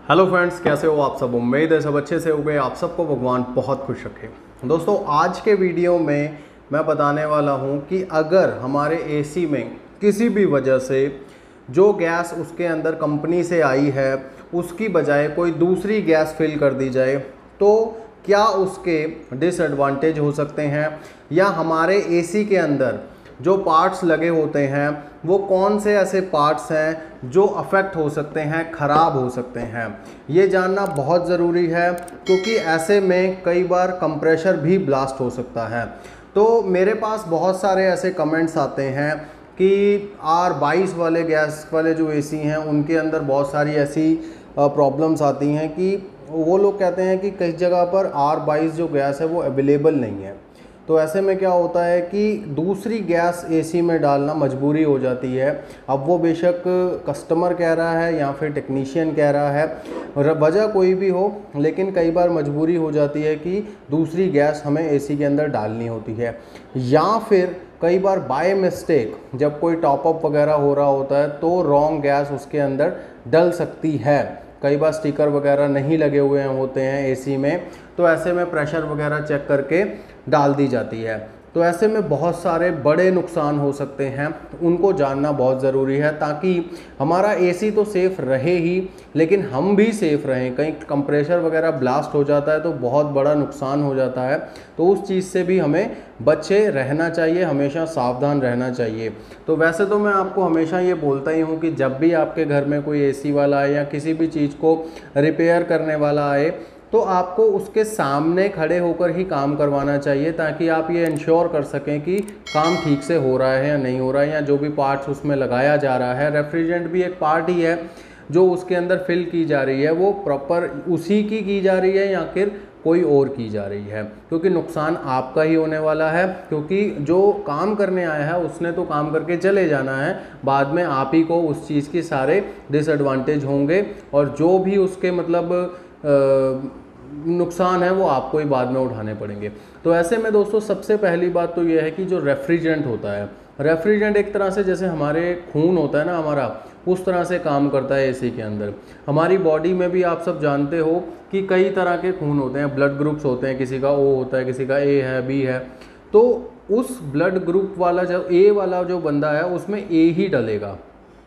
Hello friends, कैसे हो आप सब। उम्मीद है सब अच्छे से हो गए। आप सबको भगवान बहुत खुश रखे। दोस्तों, आज के वीडियो में मैं बताने वाला हूं कि अगर हमारे एसी में किसी भी वजह से जो गैस उसके अंदर कंपनी से आई है उसकी बजाय कोई दूसरी गैस फिल कर दी जाए तो क्या उसके डिसएडवांटेज हो सकते हैं, या हमारे एसी के अंदर जो पार्ट्स लगे होते हैं वो कौन से ऐसे पार्ट्स हैं जो अफेक्ट हो सकते हैं, ख़राब हो सकते हैं। ये जानना बहुत ज़रूरी है क्योंकि ऐसे में कई बार कंप्रेशर भी ब्लास्ट हो सकता है। तो मेरे पास बहुत सारे ऐसे कमेंट्स आते हैं कि R22 वाले गैस वाले जो एसी हैं उनके अंदर बहुत सारी ऐसी प्रॉब्लम्स आती हैं कि वो लोग कहते हैं कि कई जगह पर R22 जो गैस है वो अवेलेबल नहीं है। तो ऐसे में क्या होता है कि दूसरी गैस एसी में डालना मजबूरी हो जाती है। अब वो बेशक कस्टमर कह रहा है या फिर टेक्नीशियन कह रहा है, वजह कोई भी हो, लेकिन कई बार मजबूरी हो जाती है कि दूसरी गैस हमें एसी के अंदर डालनी होती है। या फिर कई बार बाय मिस्टेक जब कोई टॉपअप वगैरह हो रहा होता है तो रॉन्ग गैस उसके अंदर डल सकती है। कई बार स्टिकर वगैरह नहीं लगे हुए होते हैं एसी में, तो ऐसे में प्रेशर वगैरह चेक करके डाल दी जाती है। तो ऐसे में बहुत सारे बड़े नुकसान हो सकते हैं, उनको जानना बहुत ज़रूरी है ताकि हमारा एसी तो सेफ़ रहे ही लेकिन हम भी सेफ़ रहें। कहीं कंप्रेशर वगैरह ब्लास्ट हो जाता है तो बहुत बड़ा नुकसान हो जाता है, तो उस चीज़ से भी हमें बचे रहना चाहिए, हमेशा सावधान रहना चाहिए। तो वैसे तो मैं आपको हमेशा ये बोलता ही हूँ कि जब भी आपके घर में कोई एसी वाला आए या किसी भी चीज़ को रिपेयर करने वाला आए तो आपको उसके सामने खड़े होकर ही काम करवाना चाहिए ताकि आप ये इंश्योर कर सकें कि काम ठीक से हो रहा है या नहीं हो रहा है, या जो भी पार्ट्स उसमें लगाया जा रहा है। रेफ्रिजरेंट भी एक पार्ट ही है जो उसके अंदर फिल की जा रही है, वो प्रॉपर उसी की जा रही है या फिर कोई और की जा रही है, क्योंकि नुकसान आपका ही होने वाला है। क्योंकि जो काम करने आया है उसने तो काम करके चले जाना है, बाद में आप ही को उस चीज़ के सारे डिसएडवांटेज होंगे और जो भी उसके मतलब नुकसान है वो आपको ही बाद में उठाने पड़ेंगे। तो ऐसे में दोस्तों सबसे पहली बात तो ये है कि जो रेफ्रिजरेंट होता है, रेफ्रिजरेंट एक तरह से जैसे हमारे खून होता है ना हमारा, उस तरह से काम करता है एसी के अंदर। हमारी बॉडी में भी आप सब जानते हो कि कई तरह के खून होते हैं, ब्लड ग्रुप्स होते हैं, किसी का O होता है, किसी का A है, B है। तो उस ब्लड ग्रुप वाला जो A वाला जो बंदा है उसमें A ही डलेगा,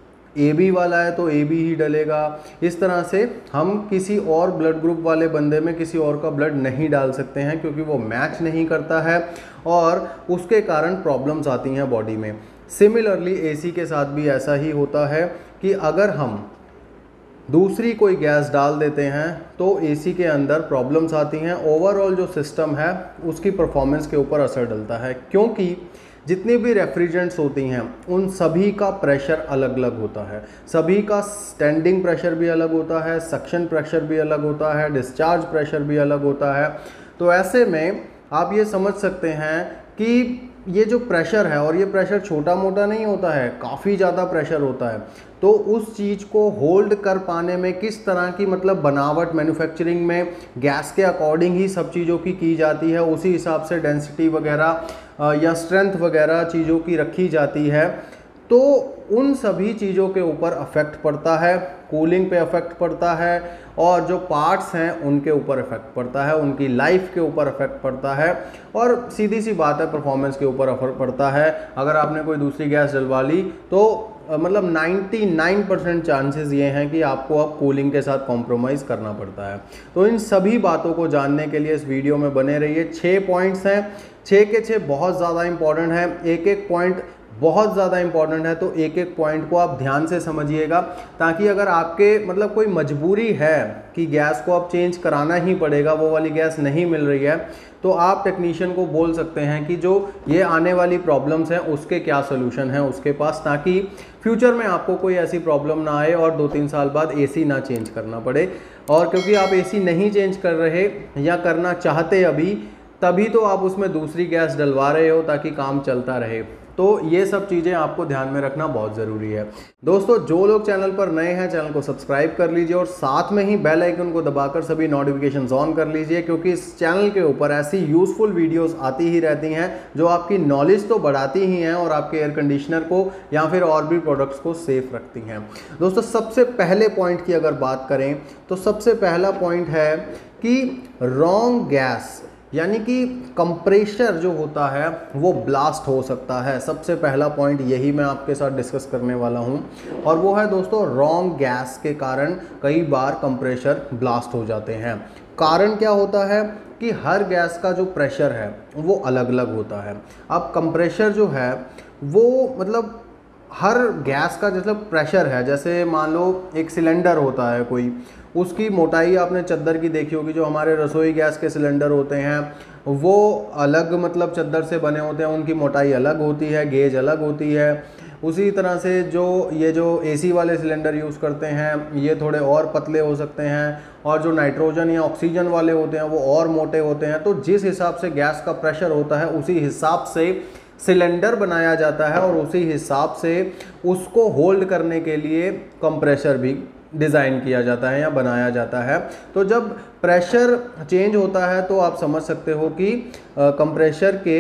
AB वाला है तो AB ही डलेगा। इस तरह से हम किसी और ब्लड ग्रुप वाले बंदे में किसी और का ब्लड नहीं डाल सकते हैं क्योंकि वो मैच नहीं करता है और उसके कारण प्रॉब्लम्स आती हैं बॉडी में। सिमिलरली एसी के साथ भी ऐसा ही होता है कि अगर हम दूसरी कोई गैस डाल देते हैं तो एसी के अंदर प्रॉब्लम्स आती हैं। ओवरऑल जो सिस्टम है उसकी परफॉर्मेंस के ऊपर असर डलता है, क्योंकि जितनी भी रेफ्रिजरेंट्स होती हैं उन सभी का प्रेशर अलग अलग होता है। सभी का स्टैंडिंग प्रेशर भी अलग होता है, सक्शन प्रेशर भी अलग होता है, डिस्चार्ज प्रेशर भी अलग होता है। तो ऐसे में आप ये समझ सकते हैं कि ये जो प्रेशर है, और ये प्रेशर छोटा मोटा नहीं होता है, काफ़ी ज़्यादा प्रेशर होता है। तो उस चीज़ को होल्ड कर पाने में किस तरह की मतलब बनावट मैन्युफैक्चरिंग में गैस के अकॉर्डिंग ही सब चीज़ों की जाती है, उसी हिसाब से डेंसिटी वगैरह या स्ट्रेंथ वगैरह चीज़ों की रखी जाती है। तो उन सभी चीज़ों के ऊपर अफेक्ट पड़ता है, कूलिंग पे अफेक्ट पड़ता है, और जो पार्ट्स हैं उनके ऊपर इफेक्ट पड़ता है, उनकी लाइफ के ऊपर इफेक्ट पड़ता है, और सीधी सी बात है परफॉर्मेंस के ऊपर असर पड़ता है। अगर आपने कोई दूसरी गैस डलवा ली तो मतलब 99% चांसेस ये हैं कि आपको अब कूलिंग के साथ कॉम्प्रोमाइज़ करना पड़ता है। तो इन सभी बातों को जानने के लिए इस वीडियो में बने रहिए। 6 पॉइंट्स हैं, 6 के 6 बहुत ज़्यादा इंपॉर्टेंट है, एक एक पॉइंट बहुत ज़्यादा इंपॉर्टेंट है। तो एक एक पॉइंट को आप ध्यान से समझिएगा ताकि अगर आपके मतलब कोई मजबूरी है कि गैस को अब चेंज कराना ही पड़ेगा, वो वाली गैस नहीं मिल रही है, तो आप टेक्नीशियन को बोल सकते हैं कि जो ये आने वाली प्रॉब्लम्स हैं उसके क्या सोल्यूशन है उसके पास, ताकि फ्यूचर में आपको कोई ऐसी प्रॉब्लम ना आए और 2-3 साल बाद एसी ना चेंज करना पड़े। और क्योंकि आप एसी नहीं चेंज कर रहे या करना चाहते अभी, तभी तो आप उसमें दूसरी गैस डलवा रहे हो ताकि काम चलता रहे। तो ये सब चीज़ें आपको ध्यान में रखना बहुत ज़रूरी है। दोस्तों जो लोग चैनल पर नए हैं, चैनल को सब्सक्राइब कर लीजिए और साथ में ही बेल आइकन को दबाकर सभी नोटिफिकेशंस ऑन कर लीजिए, क्योंकि इस चैनल के ऊपर ऐसी यूज़फुल वीडियोस आती ही रहती हैं जो आपकी नॉलेज तो बढ़ाती ही हैं और आपके एयर कंडीशनर को या फिर और भी प्रोडक्ट्स को सेफ रखती हैं। दोस्तों सबसे पहले पॉइंट की अगर बात करें तो सबसे पहला पॉइंट है कि रॉन्ग गैस यानी कि कंप्रेशर जो होता है वो ब्लास्ट हो सकता है। सबसे पहला पॉइंट यही मैं आपके साथ डिस्कस करने वाला हूं, और वो है दोस्तों रॉन्ग गैस के कारण कई बार कंप्रेशर ब्लास्ट हो जाते हैं। कारण क्या होता है कि हर गैस का जो प्रेशर है वो अलग अलग होता है। अब कंप्रेशर जो है वो मतलब हर गैस का जैसे प्रेशर है, जैसे मान लो एक सिलेंडर होता है कोई, उसकी मोटाई आपने चद्दर की देखी होगी, जो हमारे रसोई गैस के सिलेंडर होते हैं वो अलग मतलब चद्दर से बने होते हैं, उनकी मोटाई अलग होती है, गेज अलग होती है। उसी तरह से जो एसी वाले सिलेंडर यूज़ करते हैं ये थोड़े और पतले हो सकते हैं, और जो नाइट्रोजन या ऑक्सीजन वाले होते हैं वो और मोटे होते हैं। तो जिस हिसाब से गैस का प्रेशर होता है उसी हिसाब से सिलेंडर बनाया जाता है और उसी हिसाब से उसको होल्ड करने के लिए कंप्रेसर भी डिज़ाइन किया जाता है या बनाया जाता है। तो जब प्रेशर चेंज होता है तो आप समझ सकते हो कि कंप्रेसर के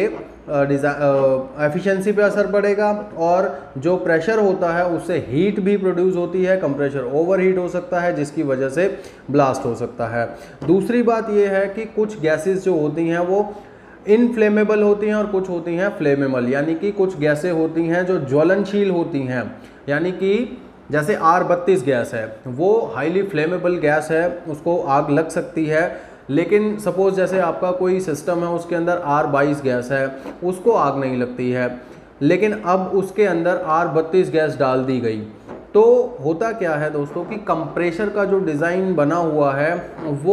एफिशिएंसी पे असर पड़ेगा, और जो प्रेशर होता है उससे हीट भी प्रोड्यूस होती है, कंप्रेसर ओवर हीट हो सकता है जिसकी वजह से ब्लास्ट हो सकता है। दूसरी बात यह है कि कुछ गैसेस जो होती हैं वो इनफ्लेमेबल होती हैं और कुछ होती हैं फ्लेमेबल, यानी कि कुछ गैसें होती हैं जो ज्वलनशील होती हैं, यानी कि जैसे R32 गैस है वो हाईली फ्लेमेबल गैस है, उसको आग लग सकती है। लेकिन सपोज जैसे आपका कोई सिस्टम है उसके अंदर R22 गैस है, उसको आग नहीं लगती है, लेकिन अब उसके अंदर R32 गैस डाल दी गई तो होता क्या है दोस्तों कि कंप्रेसर का जो डिज़ाइन बना हुआ है वो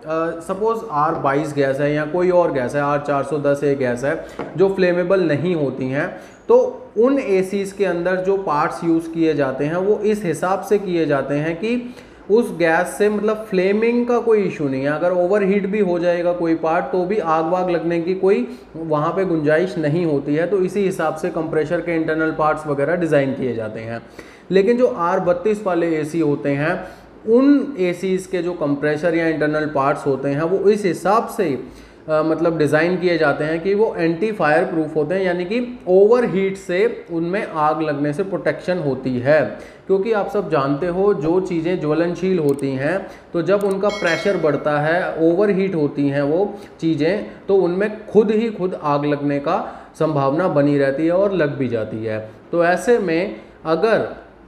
सपोज R22 गैस है या कोई और गैस है, R410 एक गैस है जो फ्लेमेबल नहीं होती हैं। तो उन एसीज़ के अंदर जो पार्ट्स यूज़ किए जाते हैं वो इस हिसाब से किए जाते हैं कि उस गैस से मतलब फ्लेमिंग का कोई इशू नहीं है। अगर ओवर हीट भी हो जाएगा कोई पार्ट तो भी आग वाग लगने की कोई वहाँ पे गुंजाइश नहीं होती है। तो इसी हिसाब से कंप्रेसर के इंटरनल पार्ट्स वगैरह डिज़ाइन किए जाते हैं। लेकिन जो R32 वाले एसी होते हैं उन एसीज़ के जो कंप्रेसर या इंटरनल पार्ट्स होते हैं वो इस हिसाब से मतलब डिज़ाइन किए जाते हैं कि वो एंटी फायर प्रूफ होते हैं, यानी कि ओवर हीट से उनमें आग लगने से प्रोटेक्शन होती है। क्योंकि आप सब जानते हो जो चीज़ें ज्वलनशील होती हैं तो जब उनका प्रेशर बढ़ता है, ओवर हीट होती हैं वो चीज़ें, तो उनमें खुद ही खुद आग लगने का संभावना बनी रहती है और लग भी जाती है। तो ऐसे में अगर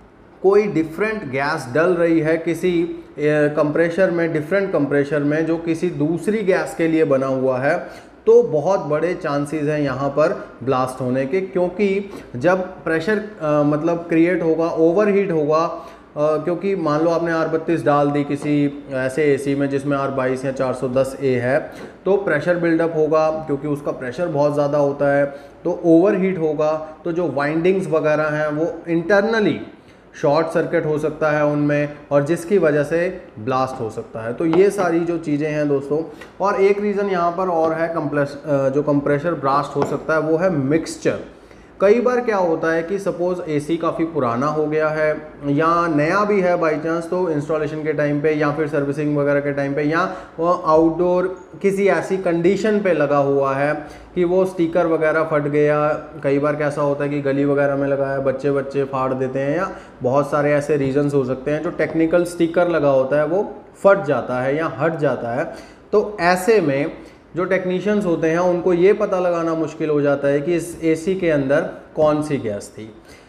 कोई डिफरेंट गैस डल रही है किसी कंप्रेसर में, डिफरेंट कंप्रेसर में जो किसी दूसरी गैस के लिए बना हुआ है, तो बहुत बड़े चांसेस हैं यहाँ पर ब्लास्ट होने के। क्योंकि जब प्रेशर मतलब क्रिएट होगा, ओवर हीट होगा, क्योंकि मान लो आपने R32 डाल दी किसी ऐसे एसी में जिसमें R22 या 410A है, तो प्रेशर बिल्डअप होगा क्योंकि उसका प्रेशर बहुत ज़्यादा होता है, तो ओवर हीट होगा। तो जो वाइंडिंग्स वगैरह हैं वो इंटरनली शॉर्ट सर्किट हो सकता है उनमें, और जिसकी वजह से ब्लास्ट हो सकता है। तो ये सारी जो चीज़ें हैं दोस्तों, और एक रीज़न यहाँ पर और है जो कंप्रेसर ब्लास्ट हो सकता है वो है मिक्सचर। कई बार क्या होता है कि सपोज़ एसी काफ़ी पुराना हो गया है या नया भी है बाई चांस, तो इंस्टॉलेशन के टाइम पे या फिर सर्विसिंग वगैरह के टाइम पे, या आउटडोर किसी ऐसी कंडीशन पे लगा हुआ है कि वो स्टिकर वगैरह फट गया। कई बार कैसा होता है कि गली वगैरह में लगा है, बच्चे फाड़ देते हैं, या बहुत सारे ऐसे रीजंस हो सकते हैं जो टेक्निकल स्टिकर लगा होता है वो फट जाता है या हट जाता है। तो ऐसे में जो टेक्नीशियंस होते हैं उनको ये पता लगाना मुश्किल हो जाता है कि इस एसी के अंदर कौन सी गैस थी।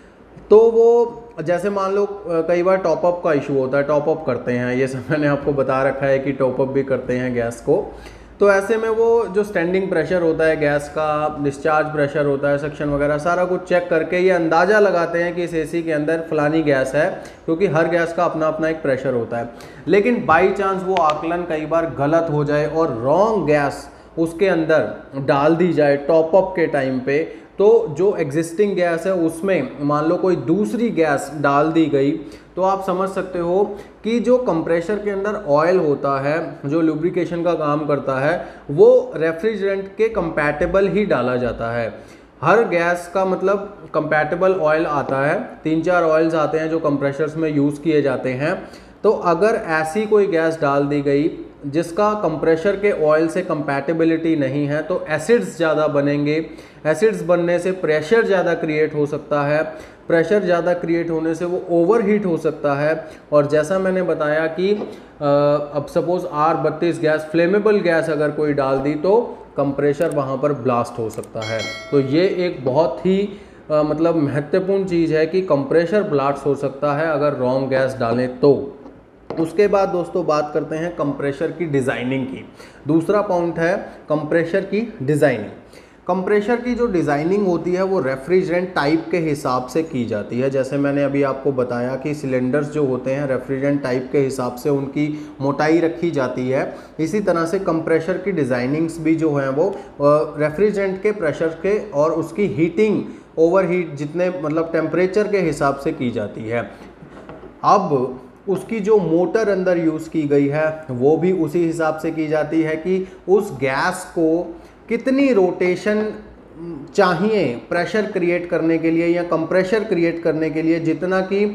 तो वो जैसे मान लो कई बार टॉपअप का इशू होता है, टॉपअप करते हैं, ये सब मैंने आपको बता रखा है कि टॉपअप भी करते हैं गैस को। तो ऐसे में वो जो स्टैंडिंग प्रेशर होता है गैस का, डिस्चार्ज प्रेशर होता है, सक्शन वगैरह सारा कुछ चेक करके ये अंदाज़ा लगाते हैं कि इस एसी के अंदर फलानी गैस है, क्योंकि हर गैस का अपना अपना एक प्रेशर होता है। लेकिन बाई चांस वो आकलन कई बार गलत हो जाए और रॉन्ग गैस उसके अंदर डाल दी जाए टॉपअप के टाइम पे, तो जो एग्जिस्टिंग गैस है उसमें मान लो कोई दूसरी गैस डाल दी गई, तो आप समझ सकते हो कि जो कंप्रेसर के अंदर ऑयल होता है जो लुब्रिकेशन का काम करता है वो रेफ्रिजरेंट के कंपैटिबल ही डाला जाता है। हर गैस का मतलब कंपैटिबल ऑयल आता है, 3-4 ऑयल्स आते हैं जो कंप्रेशर्स में यूज़ किए जाते हैं। तो अगर ऐसी कोई गैस डाल दी गई जिसका कंप्रेशर के ऑयल से कंपैटिबिलिटी नहीं है तो एसिड्स ज़्यादा बनेंगे। एसिड्स बनने से प्रेशर ज़्यादा क्रिएट हो सकता है, प्रेशर ज़्यादा क्रिएट होने से वो ओवरहीट हो सकता है। और जैसा मैंने बताया कि अब suppose R32 gas, flammable gas अगर कोई डाल दी तो कंप्रेशर वहाँ पर ब्लास्ट हो सकता है। तो ये एक बहुत ही मतलब महत्वपूर्ण चीज़ है कि कंप्रेशर ब्लास्ट हो सकता है अगर रॉन्ग गैस डालें तो। उसके बाद दोस्तों बात करते हैं कंप्रेशर की डिज़ाइनिंग की। दूसरा पॉइंट है कंप्रेशर की डिज़ाइनिंग। कंप्रेशर की जो डिज़ाइनिंग होती है वो रेफ्रिजरेंट टाइप के हिसाब से की जाती है। जैसे मैंने अभी आपको बताया कि सिलेंडर्स जो होते हैं रेफ्रिजरेंट टाइप के हिसाब से उनकी मोटाई रखी जाती है। इसी तरह से कंप्रेशर की डिज़ाइनिंग्स भी जो हैं वो रेफ्रिजरेंट के प्रेशर के और उसकी हीटिंग, ओवरहीट जितने मतलब टेम्परेचर के हिसाब से की जाती है। अब उसकी जो मोटर अंदर यूज़ की गई है वो भी उसी हिसाब से की जाती है कि उस गैस को कितनी रोटेशन चाहिए प्रेशर क्रिएट करने के लिए या कंप्रेशर क्रिएट करने के लिए, जितना कि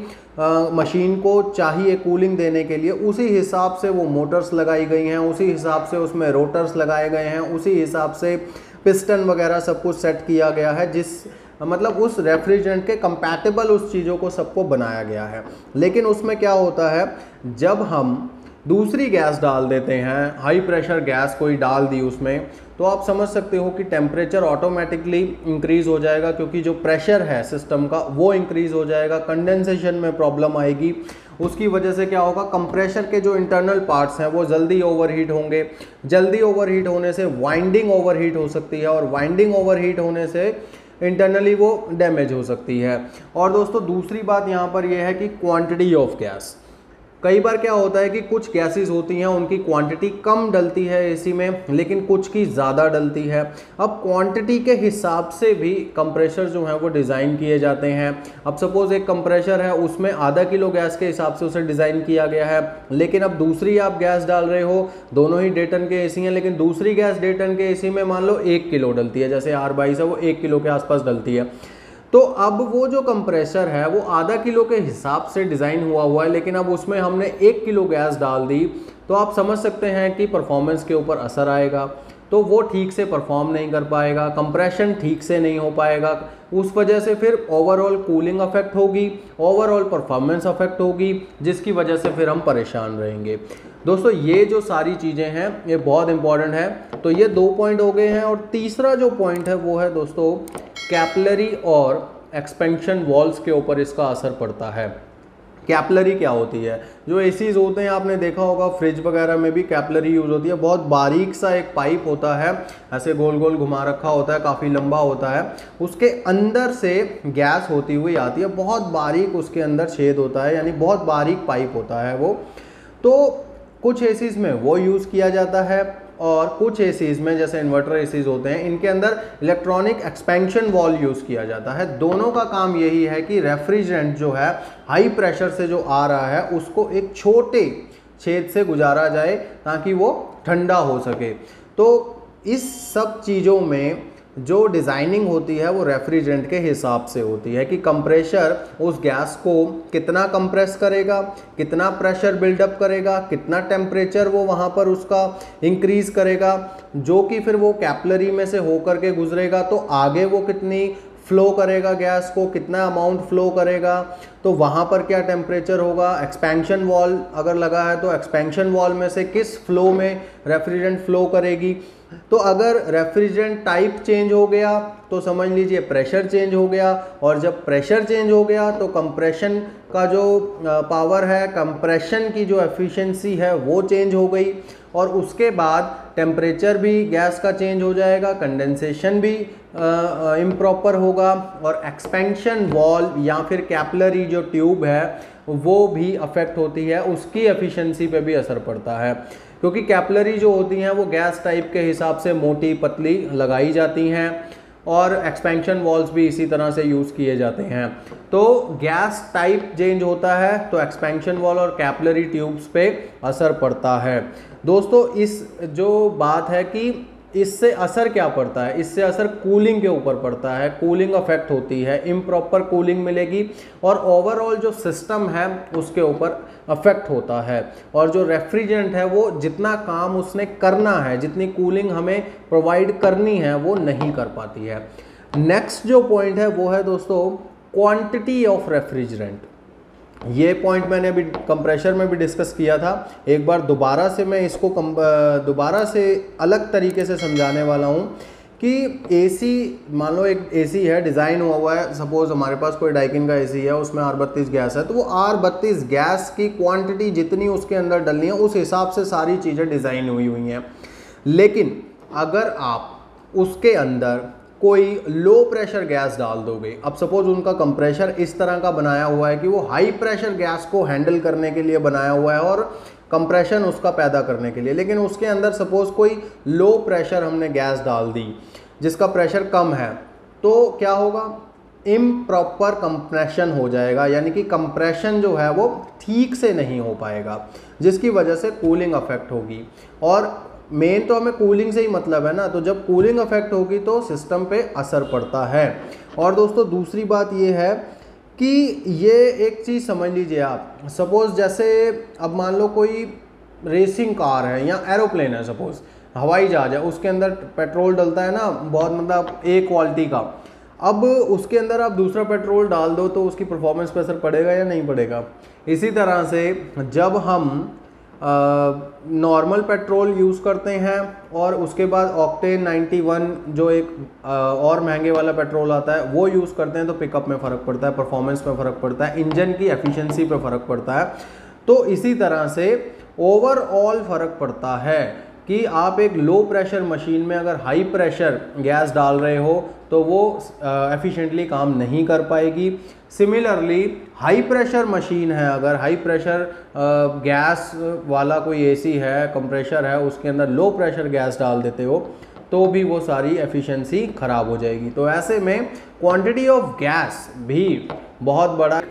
मशीन को चाहिए कूलिंग देने के लिए, उसी हिसाब से वो मोटर्स लगाई गई हैं, उसी हिसाब से उसमें रोटर्स लगाए गए हैं, उसी हिसाब से पिस्टन वगैरह सब कुछ सेट किया गया है, जिस मतलब उस रेफ्रिजरेंट के कंपैटिबल उस चीज़ों को सबको बनाया गया है। लेकिन उसमें क्या होता है, जब हम दूसरी गैस डाल देते हैं, हाई प्रेशर गैस कोई डाल दी उसमें, तो आप समझ सकते हो कि टेम्परेचर ऑटोमेटिकली इंक्रीज़ हो जाएगा, क्योंकि जो प्रेशर है सिस्टम का वो इंक्रीज़ हो जाएगा, कंडेंसेशन में प्रॉब्लम आएगी। उसकी वजह से क्या होगा, कंप्रेशर के जो इंटरनल पार्ट्स हैं वो जल्दी ओवरहीट होंगे। जल्दी ओवरहीट होने से वाइंडिंग ओवरहीट हो सकती है, और वाइंडिंग ओवरहीट होने से इंटरनली वो डैमेज हो सकती है। और दोस्तों दूसरी बात यहाँ पर यह है कि क्वांटिटी ऑफ गैस। कई बार क्या होता है कि कुछ गैसेस होती हैं उनकी क्वांटिटी कम डलती है एसी में, लेकिन कुछ की ज़्यादा डलती है। अब क्वांटिटी के हिसाब से भी कंप्रेशर जो हैं वो डिज़ाइन किए जाते हैं। अब सपोज़ एक कंप्रेशर है, उसमें आधा किलो गैस के हिसाब से उसे डिज़ाइन किया गया है, लेकिन अब दूसरी आप गैस डाल रहे हो, दोनों ही डेटन के एसी हैं, लेकिन दूसरी गैस डेटन के एसी में मान लो 1 किलो डलती है, जैसे R22 है वो 1 किलो के आसपास डलती है। तो अब वो जो कंप्रेसर है वो आधा किलो के हिसाब से डिज़ाइन हुआ है, लेकिन अब उसमें हमने 1 किलो गैस डाल दी, तो आप समझ सकते हैं कि परफॉर्मेंस के ऊपर असर आएगा। तो वो ठीक से परफॉर्म नहीं कर पाएगा, कंप्रेशन ठीक से नहीं हो पाएगा, उस वजह से फिर ओवरऑल कूलिंग अफेक्ट होगी, ओवरऑल परफॉर्मेंस अफेक्ट होगी, जिसकी वजह से फिर हम परेशान रहेंगे। दोस्तों ये जो सारी चीज़ें हैं ये बहुत इंपॉर्टेंट है। तो ये 2 पॉइंट हो गए हैं। और तीसरा जो पॉइंट है वो है दोस्तों कैपिलरी और एक्सपेंशन वॉल्स के ऊपर इसका असर पड़ता है। कैपिलरी क्या होती है, जो एसीज होते हैं आपने देखा होगा फ्रिज वगैरह में भी कैपिलरी यूज़ होती है। बहुत बारीक सा एक पाइप होता है, ऐसे गोल गोल घुमा रखा होता है, काफ़ी लंबा होता है, उसके अंदर से गैस होती हुई आती है, बहुत बारीक उसके अंदर छेद होता है, यानी बहुत बारीक पाइप होता है वो। तो कुछ एसीज में वो यूज़ किया जाता है, और कुछ एसीज में जैसे इन्वर्टर एसीज होते हैं इनके अंदर इलेक्ट्रॉनिक एक्सपेंशन वॉल यूज़ किया जाता है। दोनों का काम यही है कि रेफ्रिजरेंट जो है हाई प्रेशर से जो आ रहा है उसको एक छोटे छेद से गुजारा जाए ताकि वो ठंडा हो सके। तो इस सब चीज़ों में जो डिज़ाइनिंग होती है वो रेफ्रिजरेंट के हिसाब से होती है कि कंप्रेशर उस गैस को कितना कंप्रेस करेगा, कितना प्रेशर बिल्डअप करेगा, कितना टेम्परेचर वो वहाँ पर उसका इंक्रीज़ करेगा, जो कि फिर वो कैपिलरी में से होकर के गुजरेगा, तो आगे वो कितनी फ्लो करेगा गैस को, कितना अमाउंट फ्लो करेगा, तो वहाँ पर क्या टेम्परेचर होगा। एक्सपेंशन वॉल अगर लगा है तो एक्सपेंशन वॉल में से किस फ्लो में रेफ्रिजरेंट फ्लो करेगी। तो अगर रेफ्रिजरेंट टाइप चेंज हो गया तो समझ लीजिए प्रेशर चेंज हो गया, और जब प्रेशर चेंज हो गया तो कंप्रेशन का जो पावर है, कंप्रेशन की जो एफिशिएंसी है वो चेंज हो गई, और उसके बाद टेम्परेचर भी गैस का चेंज हो जाएगा, कंडेंसेशन भी इम्प्रॉपर होगा, और एक्सपेंशन वॉल या फिर कैपिलरी जो ट्यूब है वो भी अफेक्ट होती है, उसकी एफिशिएंसी पे भी असर पड़ता है, क्योंकि कैपिलरी जो होती हैं वो गैस टाइप के हिसाब से मोटी पतली लगाई जाती हैं, और एक्सपेंशन वॉल्स भी इसी तरह से यूज़ किए जाते हैं। तो गैस टाइप चेंज होता है तो एक्सपेंशन वॉल और कैपिलरी ट्यूब्स पे असर पड़ता है। दोस्तों इस जो बात है कि इससे असर क्या पड़ता है, इससे असर कूलिंग के ऊपर पड़ता है, कूलिंग अफेक्ट होती है, इम्प्रॉपर कूलिंग मिलेगी और ओवरऑल जो सिस्टम है उसके ऊपर अफेक्ट होता है। और जो रेफ्रिजरेंट है वो जितना काम उसने करना है, जितनी कूलिंग हमें प्रोवाइड करनी है वो नहीं कर पाती है। नेक्स्ट जो पॉइंट है वो है दोस्तों क्वांटिटी ऑफ रेफ्रिजरेंट। ये पॉइंट मैंने अभी कंप्रेशर में भी डिस्कस किया था, एक बार दोबारा से मैं इसको दोबारा से अलग तरीके से समझाने वाला हूँ कि एसी, मान लो एक एसी है, डिज़ाइन हुआ है, सपोज हमारे पास कोई डाइकिन का एसी है, उसमें R32 गैस है, तो वो R32 गैस की क्वांटिटी जितनी उसके अंदर डलनी है उस हिसाब से सारी चीज़ें डिज़ाइन हुई हैं। लेकिन अगर आप उसके अंदर कोई लो प्रेशर गैस डाल दोगे, अब सपोज उनका कंप्रेशर इस तरह का बनाया हुआ है कि वो हाई प्रेशर गैस को हैंडल करने के लिए बनाया हुआ है और कंप्रेशन उसका पैदा करने के लिए, लेकिन उसके अंदर सपोज कोई लो प्रेशर हमने गैस डाल दी जिसका प्रेशर कम है, तो क्या होगा, इम्प्रॉपर कंप्रेशन हो जाएगा, यानी कि कंप्रेशन जो है वो ठीक से नहीं हो पाएगा, जिसकी वजह से कूलिंग अफेक्ट होगी। और मेन तो हमें कूलिंग से ही मतलब है ना, तो जब कूलिंग अफेक्ट होगी तो सिस्टम पे असर पड़ता है। और दोस्तों दूसरी बात ये है कि ये एक चीज़ समझ लीजिए आप, सपोज़ जैसे अब मान लो कोई रेसिंग कार है या एरोप्लेन है, सपोज़ हवाई जहाज है, उसके अंदर पेट्रोल डलता है ना बहुत, मतलब एक क्वालिटी का, अब उसके अंदर आप दूसरा पेट्रोल डाल दो तो उसकी परफॉर्मेंस पे असर पड़ेगा या नहीं पड़ेगा। इसी तरह से जब हम नॉर्मल पेट्रोल यूज़ करते हैं और उसके बाद ऑक्टेन 91 जो एक और महंगे वाला पेट्रोल आता है वो यूज़ करते हैं, तो पिकअप में फ़र्क पड़ता है, परफॉर्मेंस में फ़र्क पड़ता है, इंजन की एफिशिएंसी पे फ़र्क पड़ता है। तो इसी तरह से ओवरऑल फ़र्क पड़ता है कि आप एक लो प्रेशर मशीन में अगर हाई प्रेशर गैस डाल रहे हो तो वो एफिशिएंटली काम नहीं कर पाएगी। सिमिलरली हाई प्रेशर मशीन है, अगर हाई प्रेशर गैस वाला कोई एसी है, कंप्रेशर है, उसके अंदर लो प्रेशर गैस डाल देते हो तो भी वो सारी एफिशिएंसी ख़राब हो जाएगी। तो ऐसे में क्वांटिटी ऑफ गैस भी बहुत बड़ा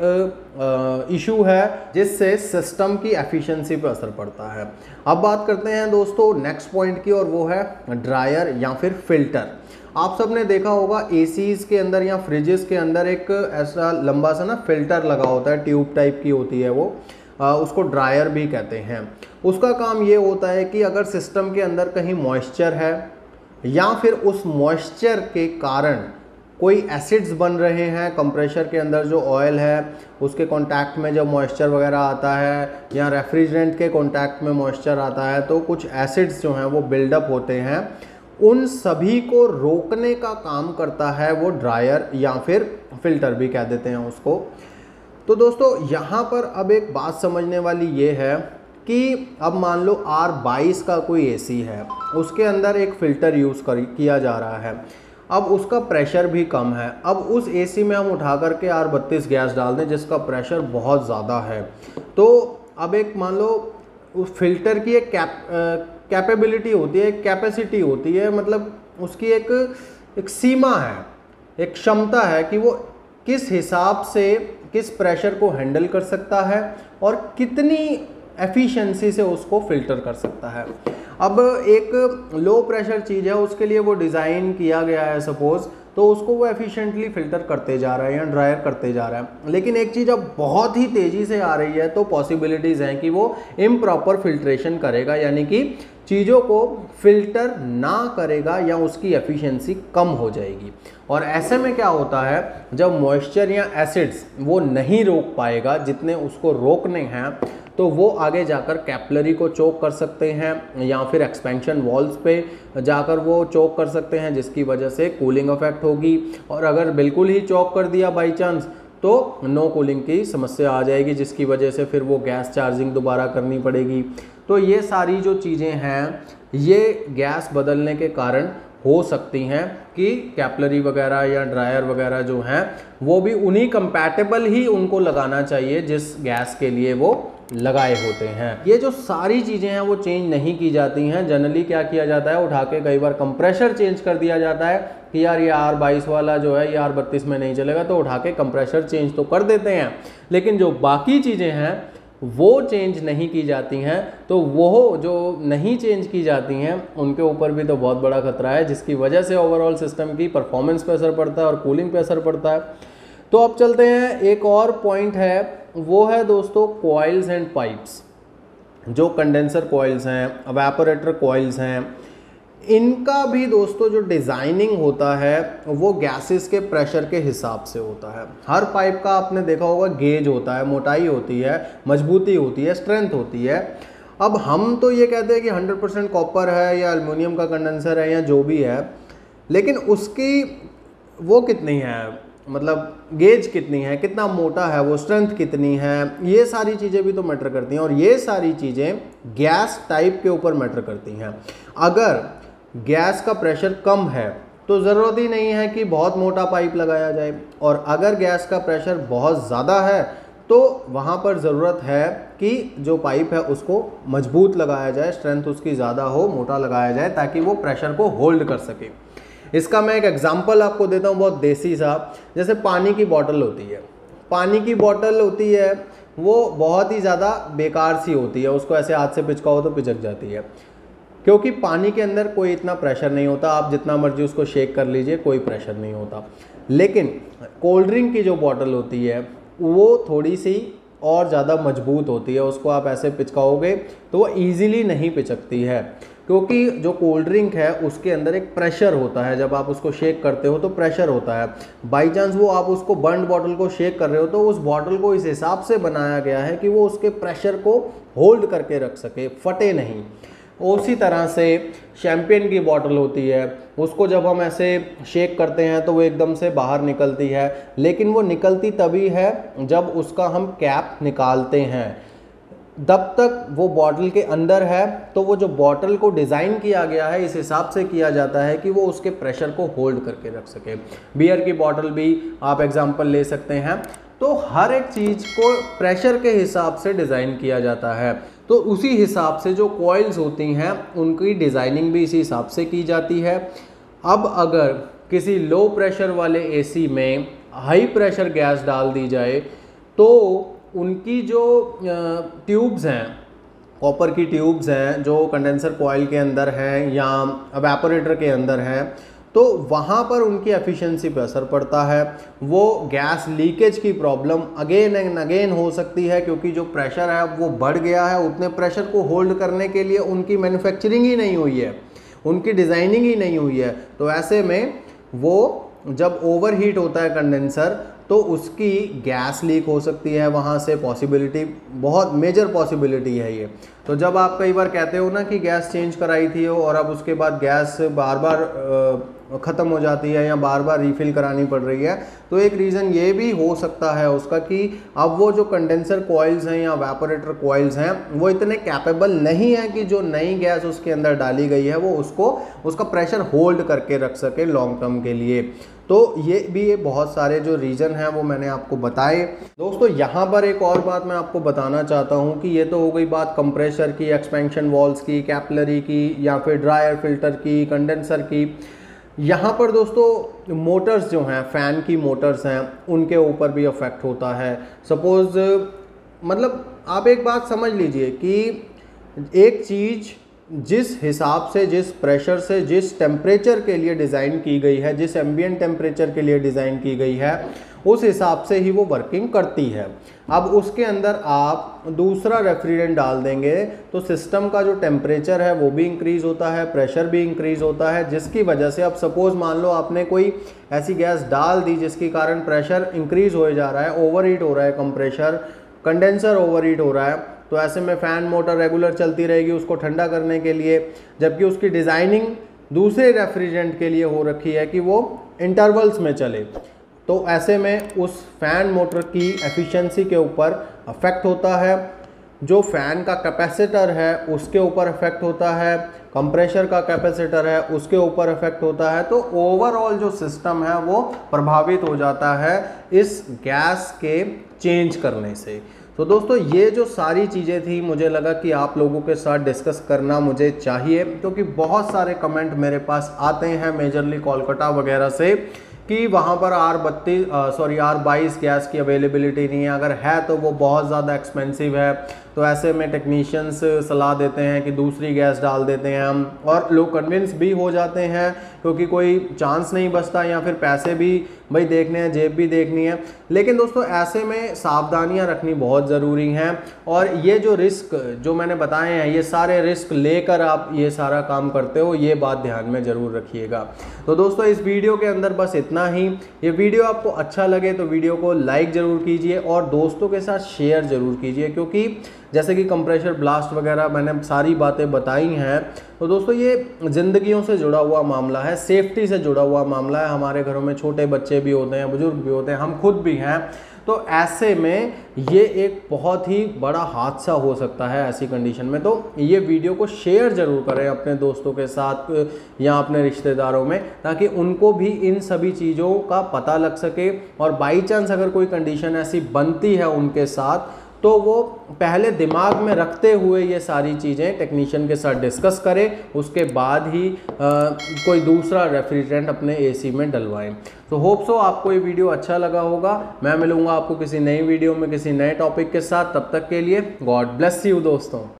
इशू है जिससे सिस्टम की एफिशिएंसी पर असर पड़ता है। अब बात करते हैं दोस्तों नेक्स्ट पॉइंट की, और वो है ड्रायर या फिर फिल्टर। आप सबने देखा होगा एसीज के अंदर या फ्रिजेस के अंदर एक ऐसा लंबा सा ना फिल्टर लगा होता है, ट्यूब टाइप की होती है वो, उसको ड्रायर भी कहते हैं। उसका काम ये होता है कि अगर सिस्टम के अंदर कहीं मॉइस्चर है या फिर उस मॉइस्चर के कारण कोई एसिड्स बन रहे हैं, कंप्रेशर के अंदर जो ऑयल है उसके कांटेक्ट में जब मॉइस्चर वगैरह आता है या रेफ्रिजरेंट के कांटेक्ट में मॉइस्चर आता है तो कुछ एसिड्स जो हैं वो बिल्डअप होते हैं, उन सभी को रोकने का काम करता है वो ड्रायर या फिर फिल्टर भी कह देते हैं उसको। तो दोस्तों यहाँ पर अब एक बात समझने वाली ये है कि अब मान लो R22 का कोई एसी है, उसके अंदर एक फ़िल्टर यूज़ किया जा रहा है, अब उसका प्रेशर भी कम है। अब उस एसी में हम उठा करके R32 गैस डाल दें जिसका प्रेशर बहुत ज़्यादा है, तो अब एक मान लो उस फिल्टर की एक कैपेबिलिटी होती है, एक कैपेसिटी होती है, मतलब उसकी एक सीमा है, एक क्षमता है कि वो किस हिसाब से किस प्रेशर को हैंडल कर सकता है और कितनी एफिशिएंसी से उसको फिल्टर कर सकता है। अब एक लो प्रेशर चीज़ है, उसके लिए वो डिज़ाइन किया गया है सपोज़, तो उसको वो एफिशिएंटली फ़िल्टर करते जा रहा है या ड्रायर करते जा रहा है। लेकिन एक चीज़ अब बहुत ही तेज़ी से आ रही है तो पॉसिबिलिटीज़ हैं कि वो इम्प्रॉपर फिल्ट्रेशन करेगा, यानी कि चीज़ों को फिल्टर ना करेगा या उसकी एफिशिएंसी कम हो जाएगी। और ऐसे में क्या होता है, जब मॉइस्चर या एसिड्स वो नहीं रोक पाएगा जितने उसको रोकने हैं, तो वो आगे जाकर कैपिलरी को चोक कर सकते हैं या फिर एक्सपेंशन वॉल्स पे जाकर वो चोक कर सकते हैं, जिसकी वजह से कूलिंग इफेक्ट होगी। और अगर बिल्कुल ही चोक कर दिया बाई चांस तो नो कूलिंग की समस्या आ जाएगी, जिसकी वजह से फिर वो गैस चार्जिंग दोबारा करनी पड़ेगी। तो ये सारी जो चीज़ें हैं ये गैस बदलने के कारण हो सकती हैं कि कैपिलरी वगैरह या ड्रायर वगैरह जो हैं वो भी उन्हीं कंपैटिबल ही उनको लगाना चाहिए जिस गैस के लिए वो लगाए होते हैं। ये जो सारी चीज़ें हैं वो चेंज नहीं की जाती हैं। जनरली क्या किया जाता है, उठा के कई बार कंप्रेशर चेंज कर दिया जाता है कि यार ये R22 वाला जो है ये R32 में नहीं चलेगा, तो उठा के कंप्रेशर चेंज तो कर देते हैं, लेकिन जो बाकी चीज़ें हैं वो चेंज नहीं की जाती हैं, तो वो जो नहीं चेंज की जाती हैं उनके ऊपर भी तो बहुत बड़ा खतरा है, जिसकी वजह से ओवरऑल सिस्टम की परफॉर्मेंस पे असर पड़ता है और कूलिंग पे असर पड़ता है। तो अब चलते हैं, एक और पॉइंट है, वो है दोस्तों कॉइल्स एंड पाइप्स। जो कंडेंसर कॉइल्स हैं, एवापोरेटर कॉइल्स हैं, इनका भी दोस्तों जो डिज़ाइनिंग होता है वो गैसेस के प्रेशर के हिसाब से होता है। हर पाइप का आपने देखा होगा गेज होता है, मोटाई होती है, मजबूती होती है, स्ट्रेंथ होती है। अब हम तो ये कहते हैं कि 100% कॉपर है या एल्युमिनियम का कंडेंसर है या जो भी है, लेकिन उसकी वो कितनी है, मतलब गेज कितनी है, कितना मोटा है वो, स्ट्रेंथ कितनी है, ये सारी चीज़ें भी तो मैटर करती हैं। और ये सारी चीज़ें गैस टाइप के ऊपर मैटर करती हैं। अगर गैस का प्रेशर कम है तो ज़रूरत ही नहीं है कि बहुत मोटा पाइप लगाया जाए, और अगर गैस का प्रेशर बहुत ज़्यादा है तो वहाँ पर ज़रूरत है कि जो पाइप है उसको मजबूत लगाया जाए, स्ट्रेंथ उसकी ज़्यादा हो, मोटा लगाया जाए, ताकि वो प्रेशर को होल्ड कर सके। इसका मैं एक एग्जांपल आपको देता हूँ बहुत देसी सा। जैसे पानी की बॉटल होती है, पानी की बॉटल होती है वो बहुत ही ज़्यादा बेकार सी होती है, उसको ऐसे हाथ से पिचकाओ तो पिचक जाती है, क्योंकि पानी के अंदर कोई इतना प्रेशर नहीं होता। आप जितना मर्जी उसको शेक कर लीजिए, कोई प्रेशर नहीं होता। लेकिन कोल्ड ड्रिंक की जो बॉटल होती है वो थोड़ी सी और ज़्यादा मजबूत होती है, उसको आप ऐसे पिचकाओगे तो वो ईजिली नहीं पिचकती है, क्योंकि जो कोल्ड ड्रिंक है उसके अंदर एक प्रेशर होता है। जब आप उसको शेक करते हो तो प्रेशर होता है। बाई चांस वो आप उसको बंद बॉटल को शेक कर रहे हो तो उस बॉटल को इस हिसाब से बनाया गया है कि वो उसके प्रेशर को होल्ड करके रख सके, फटे नहीं। उसी तरह से शैम्पेन की बॉटल होती है, उसको जब हम ऐसे शेक करते हैं तो वो एकदम से बाहर निकलती है, लेकिन वो निकलती तभी है जब उसका हम कैप निकालते हैं। जब तक वो बॉटल के अंदर है तो वो जो बॉटल को डिज़ाइन किया गया है इस हिसाब से किया जाता है कि वो उसके प्रेशर को होल्ड करके रख सके। बियर की बॉटल भी आप एग्जांपल ले सकते हैं। तो हर एक चीज़ को प्रेशर के हिसाब से डिज़ाइन किया जाता है। तो उसी हिसाब से जो कॉइल्स होती हैं उनकी डिज़ाइनिंग भी इसी हिसाब से की जाती है। अब अगर किसी लो प्रेशर वाले एसी में हाई प्रेशर गैस डाल दी जाए तो उनकी जो ट्यूब्स हैं, कॉपर की ट्यूब्स हैं जो कंडेंसर कॉइल के अंदर हैं या एवापोरेटर के अंदर हैं, तो वहाँ पर उनकी एफिशिएंसी पर असर पड़ता है। वो गैस लीकेज की प्रॉब्लम अगेन एंड अगेन हो सकती है, क्योंकि जो प्रेशर है वो बढ़ गया है। उतने प्रेशर को होल्ड करने के लिए उनकी मैन्युफैक्चरिंग ही नहीं हुई है, उनकी डिज़ाइनिंग ही नहीं हुई है। तो ऐसे में वो जब ओवरहीट होता है कंडेंसर तो उसकी गैस लीक हो सकती है, वहाँ से पॉसिबिलिटी, बहुत मेजर पॉसिबिलिटी है ये। तो जब आप कई बार कहते हो ना कि गैस चेंज कराई थी और अब उसके बाद गैस बार बार ख़त्म हो जाती है या बार बार रीफ़िल करानी पड़ रही है, तो एक रीज़न ये भी हो सकता है उसका कि अब वो जो कंडेंसर कॉइल्स हैं या एवापोरेटर कॉइल्स हैं वो इतने कैपेबल नहीं है कि जो नई गैस उसके अंदर डाली गई है वो उसका प्रेशर होल्ड करके रख सके लॉन्ग टर्म के लिए। तो ये बहुत सारे जो रीज़न हैं वो मैंने आपको बताए। दोस्तों यहाँ पर एक और बात मैं आपको बताना चाहता हूँ कि ये तो हो गई बात कंप्रेसर की, एक्सपेंशन वॉल्स की, कैपिलरी की या फिर ड्राई एयर फिल्टर की, कंडेंसर की। यहाँ पर दोस्तों मोटर्स जो हैं, फ़ैन की मोटर्स हैं, उनके ऊपर भी अफेक्ट होता है। सपोज़ मतलब आप एक बात समझ लीजिए कि एक चीज़ जिस हिसाब से, जिस प्रेशर से, जिस टेम्परेचर के लिए डिज़ाइन की गई है, जिस एम्बिएंट टेम्परेचर के लिए डिज़ाइन की गई है, उस हिसाब से ही वो वर्किंग करती है। अब उसके अंदर आप दूसरा रेफ्रिजरेंट डाल देंगे तो सिस्टम का जो टेम्परेचर है वो भी इंक्रीज़ होता है, प्रेशर भी इंक्रीज़ होता है, जिसकी वजह से अब सपोज़ मान लो आपने कोई ऐसी गैस डाल दी जिसके कारण प्रेशर इंक्रीज़ हो जा रहा है, ओवरहीट हो रहा है, कंडेंसर ओवरहीट हो रहा है, तो ऐसे में फ़ैन मोटर रेगुलर चलती रहेगी उसको ठंडा करने के लिए, जबकि उसकी डिज़ाइनिंग दूसरे रेफ्रिजरेंट के लिए हो रखी है कि वो इंटरवल्स में चले। तो ऐसे में उस फ़ैन मोटर की एफिशिएंसी के ऊपर अफेक्ट होता है, जो फ़ैन का कैपेसिटर है उसके ऊपर अफेक्ट होता है, कंप्रेसर का कैपेसिटर है उसके ऊपर अफेक्ट होता है। तो ओवरऑल जो सिस्टम है वो प्रभावित हो जाता है इस गैस के चेंज करने से। तो दोस्तों ये जो सारी चीज़ें थी मुझे लगा कि आप लोगों के साथ डिस्कस करना मुझे चाहिए, क्योंकि बहुत सारे कमेंट मेरे पास आते हैं मेजरली कोलकाता वगैरह से कि वहाँ पर R22 गैस की अवेलेबिलिटी नहीं है, अगर है तो वो बहुत ज़्यादा एक्सपेंसिव है। तो ऐसे में टेक्नीशियंस सलाह देते हैं कि दूसरी गैस डाल देते हैं हम, और लोग कन्विंस भी हो जाते हैं क्योंकि कोई चांस नहीं बचता, या फिर पैसे भी भाई देखने हैं, जेब भी देखनी है। लेकिन दोस्तों ऐसे में सावधानियां रखनी बहुत ज़रूरी हैं, और ये जो रिस्क जो मैंने बताए हैं, ये सारे रिस्क लेकर आप ये सारा काम करते हो, ये बात ध्यान में ज़रूर रखिएगा। तो दोस्तों इस वीडियो के अंदर बस इतना ही। ये वीडियो आपको अच्छा लगे तो वीडियो को लाइक ज़रूर कीजिए और दोस्तों के साथ शेयर ज़रूर कीजिए, क्योंकि जैसे कि कंप्रेशर ब्लास्ट वगैरह मैंने सारी बातें बताई हैं, तो दोस्तों ये ज़िंदगियों से जुड़ा हुआ मामला है, सेफ्टी से जुड़ा हुआ मामला है। हमारे घरों में छोटे बच्चे भी होते हैं, बुजुर्ग भी होते हैं, हम खुद भी हैं। तो ऐसे में ये एक बहुत ही बड़ा हादसा हो सकता है ऐसी कंडीशन में। तो ये वीडियो को शेयर ज़रूर करें अपने दोस्तों के साथ या अपने रिश्तेदारों में, ताकि उनको भी इन सभी चीज़ों का पता लग सके, और बाई चांस अगर कोई कंडीशन ऐसी बनती है उनके साथ, तो वो पहले दिमाग में रखते हुए ये सारी चीज़ें टेक्नीशियन के साथ डिस्कस करें, उसके बाद ही कोई दूसरा रेफ्रिजरेंट अपने एसी में डलवाएं। तो होप सो आपको ये वीडियो अच्छा लगा होगा। मैं मिलूंगा आपको किसी नई वीडियो में किसी नए टॉपिक के साथ। तब तक के लिए गॉड ब्लेस यू दोस्तों।